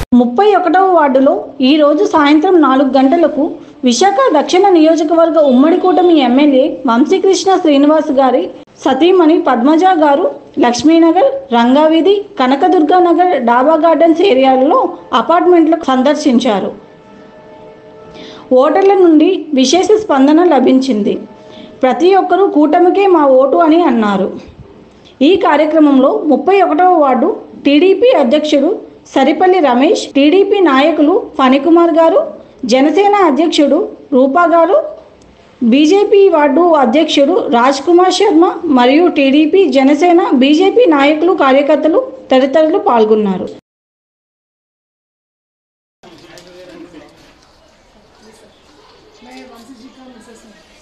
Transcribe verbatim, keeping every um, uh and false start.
ముప్పై ఒకటవ వార్డులో ఈరోజు సాయంత్రం నాలుగు గంటలకు విశాఖ దక్షిణ నియోజకవర్గ ఉమ్మడి కూటమి ఎమ్మెల్యే వంశీకృష్ణ శ్రీనివాస్ గారి సతీమణి పద్మజ గారు లక్ష్మీనగర్, రంగావీధి, కనకదుర్గా నగర్, డాబా గార్డెన్స్ ఏరియాలలో అపార్ట్మెంట్లకు సందర్శించారు. ఓటర్ల నుండి విశేష స్పందన లభించింది. ప్రతి ఒక్కరూ కూటమికే మా ఓటు అని అన్నారు. ఈ కార్యక్రమంలో ముప్పై ఒకటవ వార్డు టీడీపీ అధ్యక్షుడు సరిపల్లి రమేష్, టీడీపీ నాయకులు ఫణికుమార్ గారు, జనసేన అధ్యక్షుడు రూపా గారు, బీజేపీ వార్డు అధ్యక్షుడు రాజ్ కుమార్ శర్మ మరియు టీడీపీ, జనసేన, బీజేపీ నాయకులు, కార్యకర్తలు తదితరులు పాల్గొన్నారు. मैं वंशी जी का मिसेस हूँ।